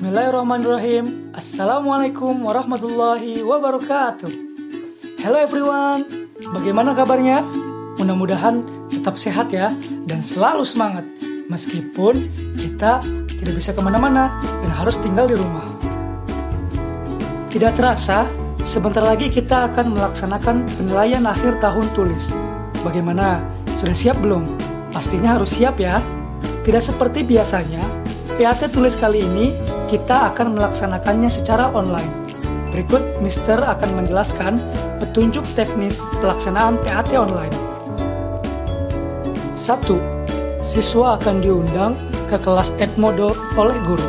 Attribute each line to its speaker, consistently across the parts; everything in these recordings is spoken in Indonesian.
Speaker 1: Bismillahirrahmanirrahim. Assalamualaikum warahmatullahi wabarakatuh. Hello everyone, bagaimana kabarnya? Mudah-mudahan tetap sehat ya, dan selalu semangat meskipun kita tidak bisa kemana-mana dan harus tinggal di rumah. Tidak terasa, sebentar lagi kita akan melaksanakan penilaian akhir tahun tulis. Bagaimana? Sudah siap belum? Pastinya harus siap ya. Tidak seperti biasanya, PAT tulis kali ini kita akan melaksanakannya secara online. Berikut Mister akan menjelaskan petunjuk teknis pelaksanaan PAT online. 1. Siswa akan diundang ke kelas Edmodo oleh guru.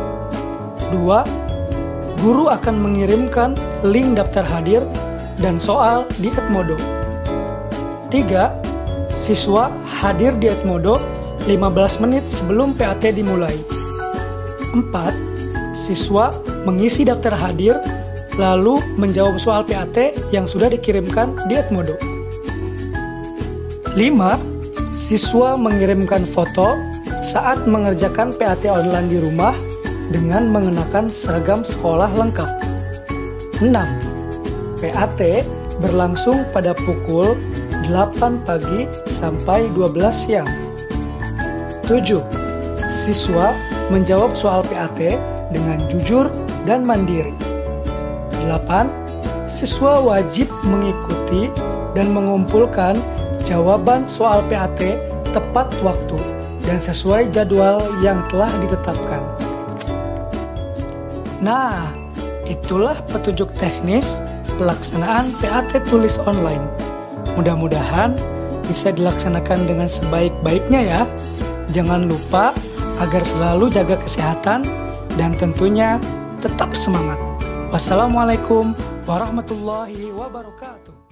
Speaker 1: 2. Guru akan mengirimkan link daftar hadir dan soal di Edmodo. 3. Siswa hadir di Edmodo 15 menit sebelum PAT dimulai. 4. Siswa mengisi daftar hadir lalu menjawab soal PAT yang sudah dikirimkan di Edmodo. 5. Siswa mengirimkan foto saat mengerjakan PAT online di rumah dengan mengenakan seragam sekolah lengkap. 6. PAT berlangsung pada pukul 8 pagi sampai 12 siang. 7. Siswa menjawab soal PAT dengan jujur dan mandiri. 8. Siswa wajib mengikuti dan mengumpulkan jawaban soal PAT tepat waktu dan sesuai jadwal yang telah ditetapkan. Nah, itulah petunjuk teknis pelaksanaan PAT tulis online. Mudah-mudahan bisa dilaksanakan dengan sebaik-baiknya ya. Jangan lupa agar selalu jaga kesehatan dan tentunya tetap semangat. Wassalamualaikum warahmatullahi wabarakatuh.